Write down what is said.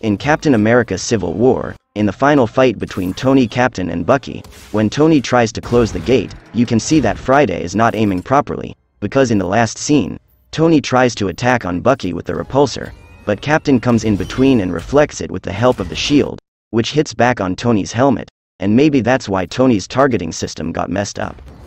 In Captain America Civil War, in the final fight between Tony Captain and Bucky, when Tony tries to close the gate, you can see that Friday is not aiming properly, because in the last scene, Tony tries to attack on Bucky with the repulsor, but Captain comes in between and reflects it with the help of the shield, which hits back on Tony's helmet, and maybe that's why Tony's targeting system got messed up.